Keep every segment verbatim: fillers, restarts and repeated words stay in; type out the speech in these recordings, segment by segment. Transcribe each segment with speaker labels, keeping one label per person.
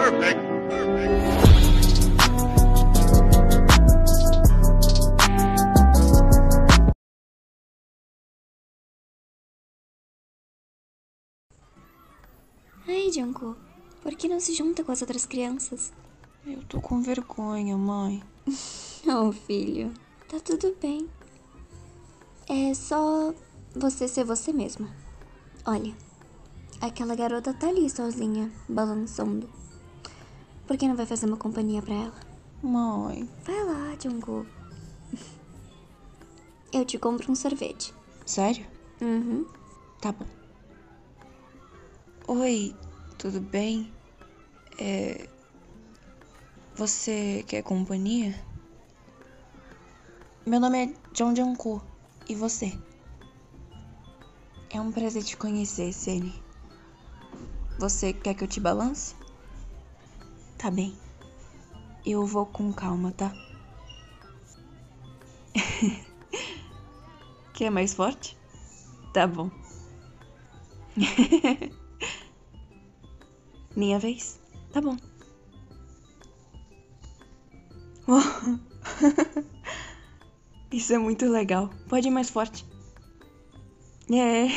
Speaker 1: Perfect.
Speaker 2: Ai, Jungkook, por que não se junta com as outras crianças?
Speaker 3: Eu tô com vergonha, mãe.
Speaker 2: Oh, filho, tá tudo bem. É só você ser você mesmo. Olha, aquela garota tá ali sozinha, balançando. Por que não vai fazer uma companhia pra ela?
Speaker 3: Mãe.
Speaker 2: Vai lá, Jungkook. Eu te compro um sorvete.
Speaker 3: Sério?
Speaker 2: Uhum.
Speaker 3: Tá bom. Oi, tudo bem? É... Você quer companhia? Meu nome é John Jungkook. E você? É um prazer te conhecer, Sene. Você quer que eu te balance? Tá bem. Eu vou com calma, tá? Quer mais forte? Tá bom. Minha vez? Tá bom. Isso é muito legal. Pode ir mais forte. É.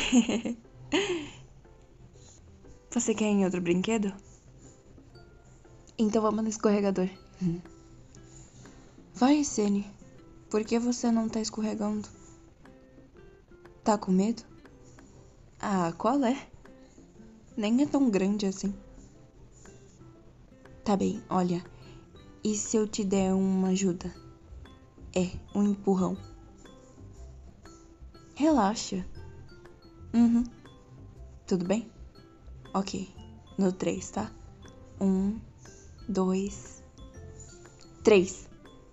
Speaker 3: Você quer ir em outro brinquedo? Então vamos no escorregador. Vai, Sene. Por que você não tá escorregando? Tá com medo? Ah, qual é? Nem é tão grande assim. Tá bem, olha. E se eu te der uma ajuda? É, um empurrão. Relaxa. Uhum. Tudo bem? Ok. No três, tá? Um, dois, três.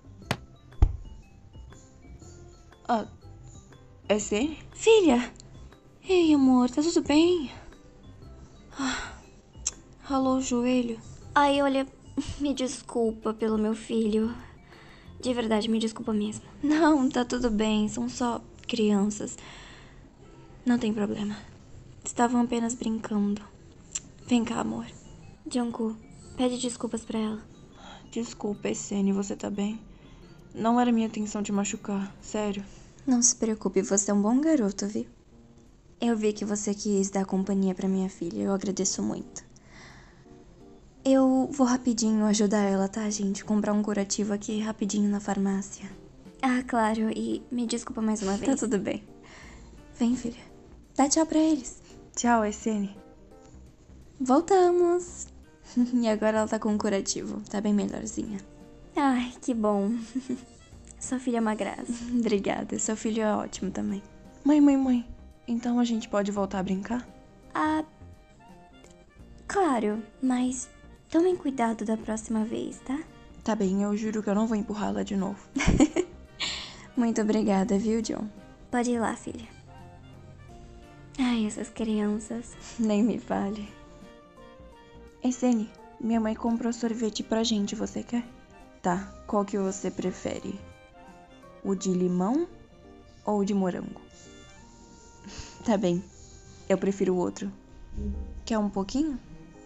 Speaker 3: Ah, é Sene?
Speaker 2: Filha! Ei, amor, tá tudo bem? Ah, ralou o joelho. Ai, olha, me desculpa pelo meu filho. De verdade, me desculpa mesmo. Não, tá tudo bem, são só crianças. Não tem problema. Estavam apenas brincando. Vem cá, amor. Jungkook, pede desculpas pra ela.
Speaker 3: Desculpa, Essene, você tá bem? Não era minha intenção te machucar, sério.
Speaker 2: Não se preocupe, você é um bom garoto, viu? Eu vi que você quis dar companhia pra minha filha, eu agradeço muito. Eu vou rapidinho ajudar ela, tá, gente? Comprar um curativo aqui rapidinho na farmácia. Ah, claro, e me desculpa mais uma vez. Tá tudo bem. Vem, filha. Dá tchau pra eles.
Speaker 3: Tchau, Essene.
Speaker 2: Voltamos. E agora ela tá com um curativo, tá bem melhorzinha. Ai, que bom. Sua filha é uma graça.
Speaker 3: Obrigada, seu filho é ótimo também. Mãe, mãe, mãe, então a gente pode voltar a brincar?
Speaker 2: Ah, claro, mas tomem cuidado da próxima vez, tá?
Speaker 3: Tá bem, eu juro que eu não vou empurrá-la de novo.
Speaker 2: Muito obrigada, viu, John? Pode ir lá, filha. Ai, essas crianças.
Speaker 3: Nem me fale. Essene, minha mãe comprou sorvete pra gente, você quer? Tá, qual que você prefere? O de limão ou o de morango? Tá bem, eu prefiro o outro. Quer um pouquinho?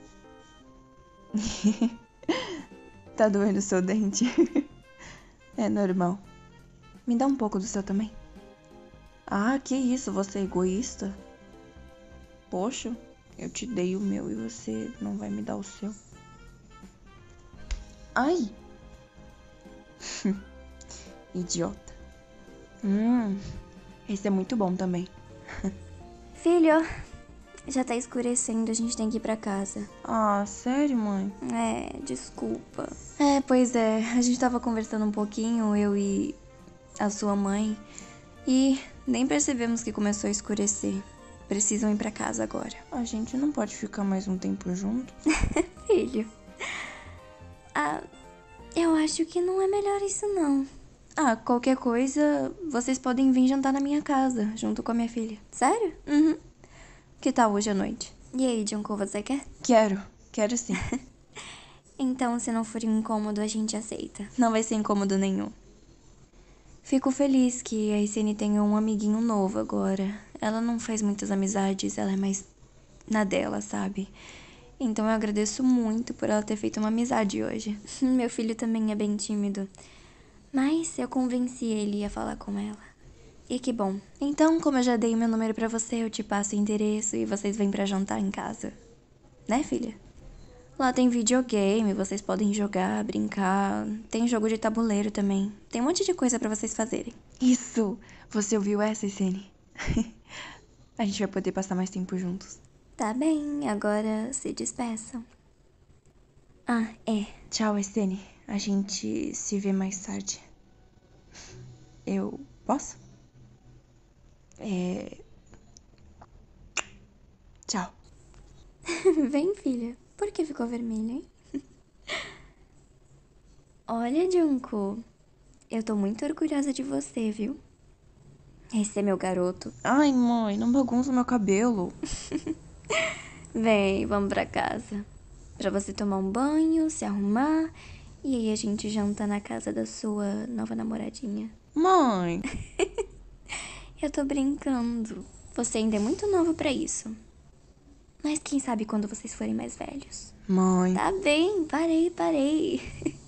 Speaker 3: Tá doendo seu dente? É normal. Me dá um pouco do seu também. Ah, que isso, você é egoísta? Poxa, eu te dei o meu e você não vai me dar o seu. Ai! Idiota. Hum, esse é muito bom também.
Speaker 2: Filho, já tá escurecendo, a gente tem que ir pra casa.
Speaker 3: Ah, sério, mãe?
Speaker 2: É, desculpa.
Speaker 3: É, pois é, a gente tava conversando um pouquinho, eu e a sua mãe, e nem percebemos que começou a escurecer. Precisam ir pra casa agora. A gente não pode ficar mais um tempo junto?
Speaker 2: Filho. Ah, eu acho que não é melhor isso, não.
Speaker 3: Ah, qualquer coisa, vocês podem vir jantar na minha casa, junto com a minha filha.
Speaker 2: Sério?
Speaker 3: Uhum. Que tal hoje à noite?
Speaker 2: E aí, Jungkook, você quer?
Speaker 3: Quero, quero sim.
Speaker 2: Então, se não for incômodo, a gente aceita.
Speaker 3: Não vai ser incômodo nenhum. Fico feliz que a Essene tenha um amiguinho novo agora. Ela não faz muitas amizades, ela é mais na dela, sabe?
Speaker 2: Então eu agradeço muito por ela ter feito uma amizade hoje. Meu filho também é bem tímido. Mas eu convenci ele a falar com ela. E que bom. Então, como eu já dei meu número pra você, eu te passo o endereço e vocês vêm pra jantar em casa. Né, filha? Lá tem videogame, vocês podem jogar, brincar. Tem jogo de tabuleiro também. Tem um monte de coisa pra vocês fazerem.
Speaker 3: Isso! Você ouviu essa, Essene? A gente vai poder passar mais tempo juntos.
Speaker 2: Tá bem, agora se despeçam. Ah, é.
Speaker 3: Tchau, Essene. A gente se vê mais tarde. Eu posso? É... Tchau.
Speaker 2: Vem, filha. Por que ficou vermelha, hein? Olha, Junko. Eu tô muito orgulhosa de você, viu? Esse é meu garoto.
Speaker 3: Ai, mãe, não bagunça meu cabelo.
Speaker 2: Vem, vamos pra casa. Pra você tomar um banho, se arrumar. E aí a gente janta na casa da sua nova namoradinha.
Speaker 3: Mãe!
Speaker 2: Eu tô brincando. Você ainda é muito novo pra isso. Mas quem sabe quando vocês forem mais velhos.
Speaker 3: Mãe.
Speaker 2: Tá bem, parei, parei.